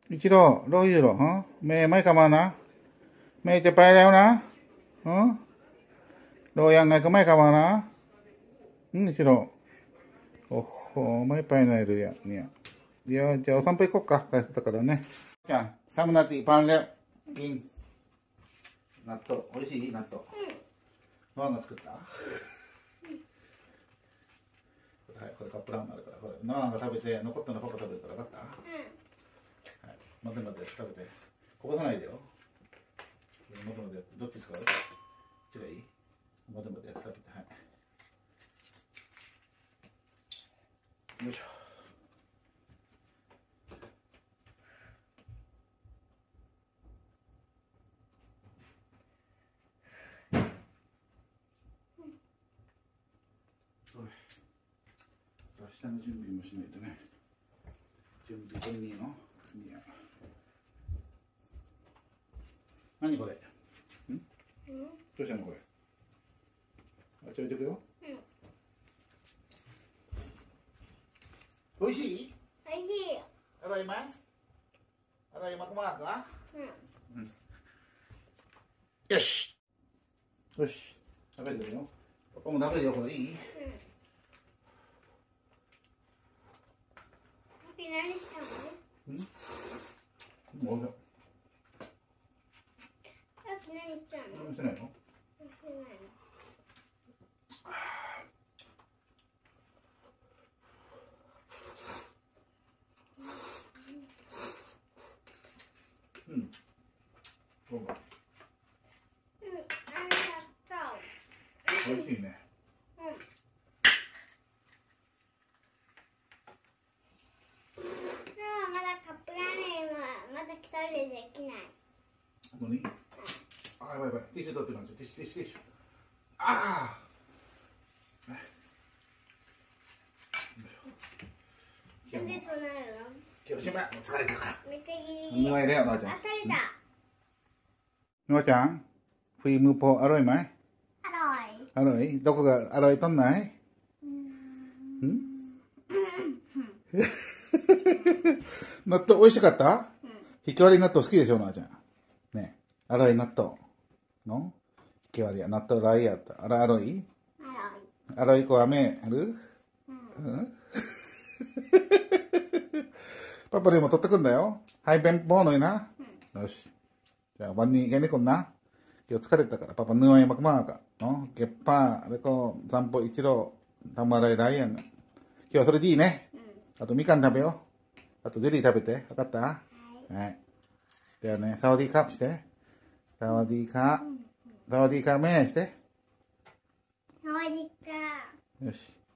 อิจิโร่รออยู่หรอฮะแม่ไม่กลับมานะแม่จะไปแล้วนะฮะรอยังไงก็ไม่กลับมานะอิจิโร่โอ้โหไม่ไปไหนเลยอ่ะเนี่ยเดี๋ยวจะเอา散歩行こうか帰ってたからねじゃあ寒なってパンレギン納豆美味しい納豆ノアが作ったはい、これカップラーメンあるから、これノアが食べて、残ったのパパ食べるから、分かったはい、待って待って、食べて。こぼさないでよ。待って待って、どっち使う？こっちがいい？待って待って、食べて、はい。よいしょ。明日の準備もしないとね。準備といいの？いや。何これ？ん？どうしたのこれ？あ、ちょいとくよ。美味しい？ 美味しいよ。 Aray man? Aray makmak ha?よし。よし。食べてるよ。パパも食べるよ、これいい？ 何したの？ もうさっき何したの？ してないの？ してないの。 そうか。 ありがとう。 美味しいね。 まだカップラーメンはまだ一人でできない。 何？あ、やばいやばい。ティッシュ取ってるんですよ。ティッシュティッシュティッシュ。ああ。 なんでそうなるの？ 今日しまい。もう疲れたから。 めっちゃギリギリ。 お願いだよ、おばあちゃん。 あ、取れた。 のあちゃん、ฝีมือพออร่อยไหมอร่อยอร่อยどこがอร่อยตรงไหน納豆美味しかったひきわり納豆好きでしょ、なあちゃん。ねえ、アロイ納豆のひきわりや納豆ライやった。あら、アロイアロイコアメあるパパでも取ってくんだよ。はいべんぽーのいな。よし。じゃあ、วันนี้แค่นี้ก่อนนะ今日疲れたから、パパเหนื่อยมากๆอ่ะเนาะเก็บผ้าแล้วก็散歩一郎ทำอะไรหลายอย่าง今日はそれでいいね。あとみかん食べよう。あとゼリー食べて。わかった？はい。ではね、サワディーカップして。サワディーカー。サワディーカーメンして。 サワディーカー。 よし。